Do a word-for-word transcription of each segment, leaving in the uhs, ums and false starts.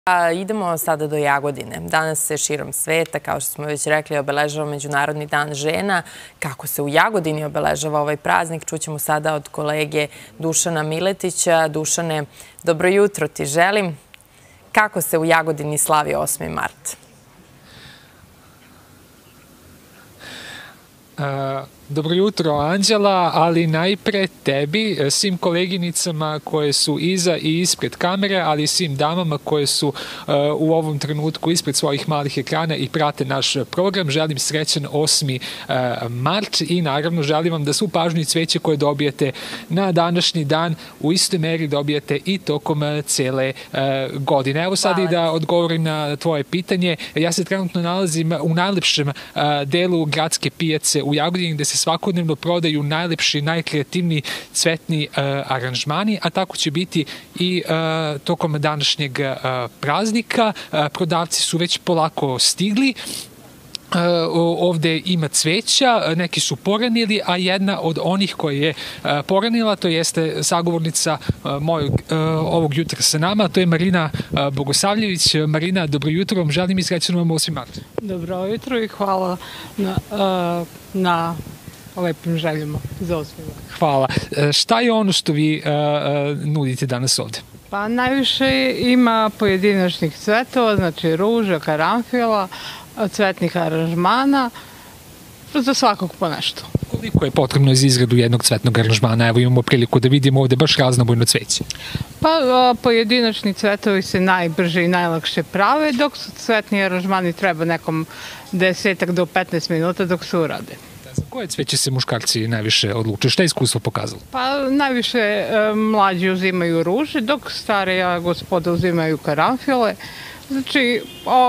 A idemo sada do Jagodine. Danas se širom sveta, kao što smo već rekli, obeležava Međunarodni dan žena. Kako se u Jagodini obeležava ovaj praznik, čućemo sada od kolege Dušana Miletića. Dušane, dobro jutro ti želim. Kako se u Jagodini slavi osmi mart? Dobro jutro, Anđela, ali najpre tebi, svim koleginicama koje su iza i ispred kamere, ali i svim damama koje su u ovom trenutku ispred svojih malih ekrana i prate naš program. Želim srećan osmi mart i naravno želim vam da svu pažnju i cveće koje dobijete na današnji dan u istoj meri dobijete i tokom cele godine. Evo sad i da odgovorim na tvoje pitanje. Ja se trenutno nalazim u najlepšem delu gradske pijace u Jagodini, gde se svakodnevno prodaju najlepši, najkreativniji cvetni aranžmani, a tako će biti i tokom današnjeg praznika. Prodavci su već polako stigli. Ovde ima cveća, neki su poranili, a jedna od onih koja je poranila, to jeste sagovornica mojeg ovog jutra sa nama, to je Marina Bogosavljević. Marina, dobro jutro, vam želim i srećan vam osmi mart. Dobro jutro i hvala na, na lepim željama za osmi mart. Hvala. Šta je ono što vi nudite danas ovde? Pa najviše ima pojedinačnih cvetova, znači ruža, karanfila, cvetnih aranžmana, za svakog po nešto. Koliko je potrebno za izradu jednog cvetnog aranžmana? Evo imamo priliku da vidimo ovde baš raznobojno cveće. Pa pojedinačni cvetovi se najbrže i najlakše prave, dok su cvetni aranžmani treba nekom desetak do petnaest minuta dok se urade. Za koje cveće se muškarci najviše odluče? Šta je iskustvo pokazalo? Pa najviše mlađi uzimaju ruže, dok starija gospoda uzimaju karanfile. Znači,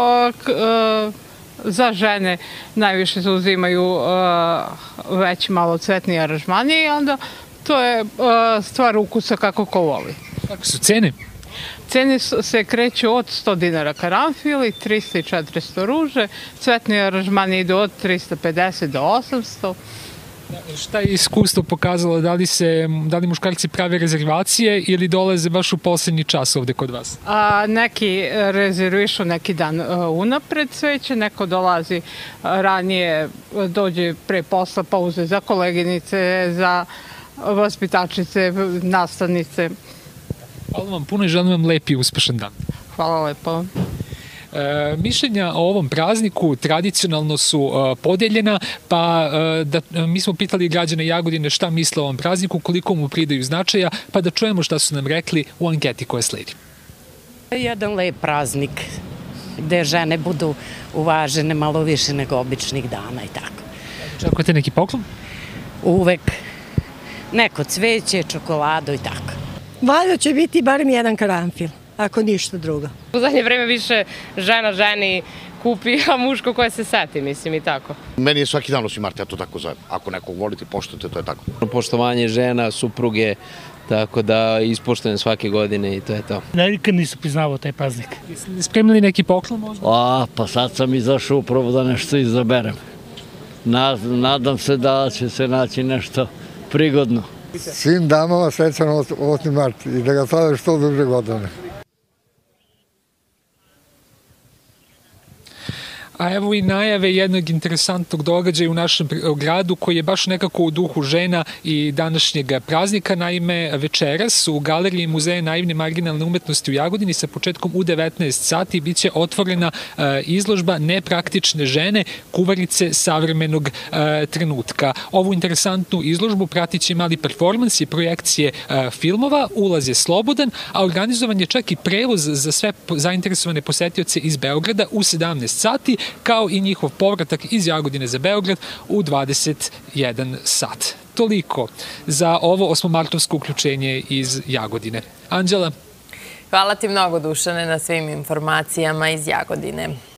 za žene najviše se uzimaju već malo cvetni aranžmani i onda to je stvar ukusa kako ko voli. Kako su cene? Cene se kreću od sto dinara karanfili, trista i četiristo ruže, cvetni aranžmani idu od trista pedeset do osamsto. Šta je iskustvo pokazalo? Da li, se, da li muškarci prave rezervacije ili dolaze baš u poslednji čas ovde kod vas? A, neki rezervišu neki dan unapred cveće, neko dolazi ranije, dođe pre posla, pauze za koleginice, za vaspitačice, nastavnice. Hvala vam puno i želim vam lep i uspešan dan. Hvala lepo. E, mišljenja o ovom prazniku tradicionalno su e, podeljena, pa e, da, mi smo pitali građane Jagodine šta misle o ovom prazniku, koliko mu pridaju značaja, pa da čujemo šta su nam rekli u anketi koja sledi. Jedan lep praznik gde žene budu uvažene malo više nego običnih dana i tako. Očekujete neki poklon? Uvek. Neko cveće, čokoladu i tako. Valjda će biti barem jedan karanfil, ako ništa drugo. U zadnje vreme više žena ženi kupi, a muško koje se seti, mislim i tako. Meni je svaki dan osmi mart, ja to tako zovem. Ako nekog volite, poštujete, to je tako. Poštovanje žena, supruge, tako da ispoštujem svake godine i to je to. Nikad nisu priznavao taj praznik. Jeste spremili neki poklon možda? A, pa sad sam izašao upravo da nešto izaberem. Nadam se da će se naći nešto prigodno. Svim damama srećan osmi mart i da ga slave što duže godine. A evo i najave jednog interesantnog događaja u našem gradu koji je baš nekako u duhu žena i današnjeg praznika. Naime, večeras u Galeriji Muzeja naivne marginalne umetnosti u Jagodini sa početkom u devetnaest sati biće otvorena izložba Nepraktične žene, kuvarice savremenog trenutka. Ovu interesantnu izložbu pratit će mali performans i projekcije filmova, ulaz je slobodan, a organizovan je čak i prevoz za sve zainteresovane posetioce iz Beograda u sedamnaest sati, kao i njihov povratak iz Jagodine za Beograd u dvadeset jedan sat. Toliko za ovo osmomartovsko uključenje iz Jagodine. Anđela? Hvala ti mnogo, Dušane, na svim informacijama iz Jagodine.